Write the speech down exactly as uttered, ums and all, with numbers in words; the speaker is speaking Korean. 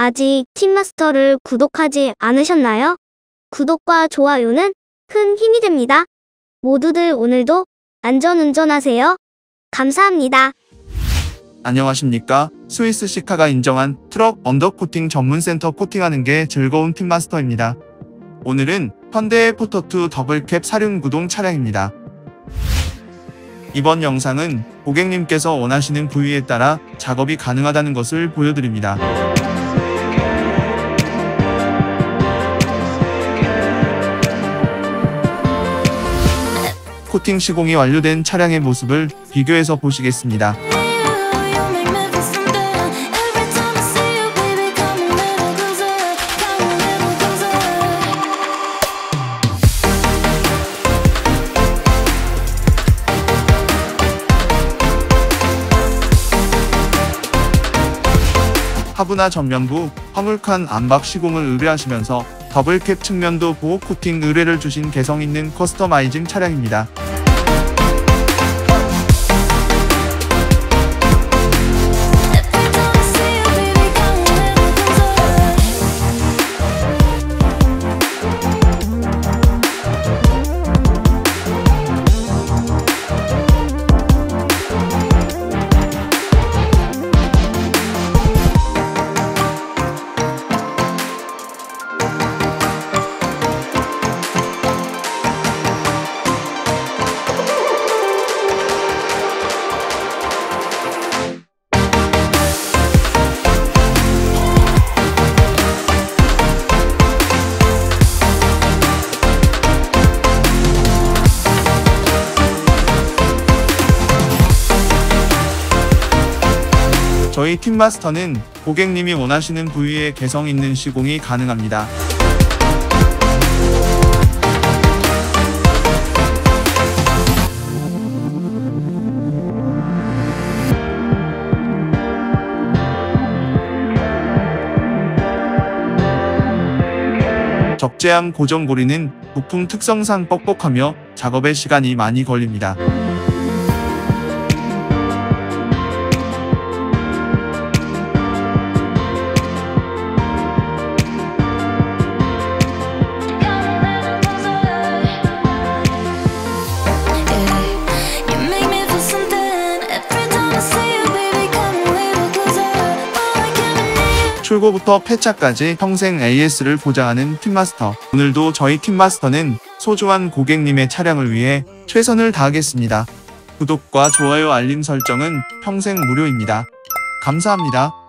아직 팀마스터를 구독하지 않으셨나요? 구독과 좋아요는 큰 힘이 됩니다. 모두들 오늘도 안전운전하세요. 감사합니다. 안녕하십니까? 스위스 시카가 인정한 트럭 언더코팅 전문센터 코팅하는 게 즐거운 팀마스터입니다. 오늘은 현대의 포터투 더블캡 사륜구동 차량입니다. 이번 영상은 고객님께서 원하시는 부위에 따라 작업이 가능하다는 것을 보여드립니다. 코팅 시공이 완료된 차량의 모습을 비교해서 보시겠습니다. 하부나 전면부 화물칸 안박 시공을 의뢰하시면서 더블캡 측면도 보호 코팅 의뢰를 주신 개성 있는 커스터마이징 차량입니다. 저희 팀마스터는 고객님이 원하시는 부위에 개성 있는 시공이 가능합니다. 적재함 고정고리는 부품 특성상 뻑뻑하며 작업에 시간이 많이 걸립니다. 출고부터 폐차까지 평생 에이에스를 보장하는 팀마스터. 오늘도 저희 팀마스터는 소중한 고객님의 차량을 위해 최선을 다하겠습니다. 구독과 좋아요 알림 설정은 평생 무료입니다. 감사합니다.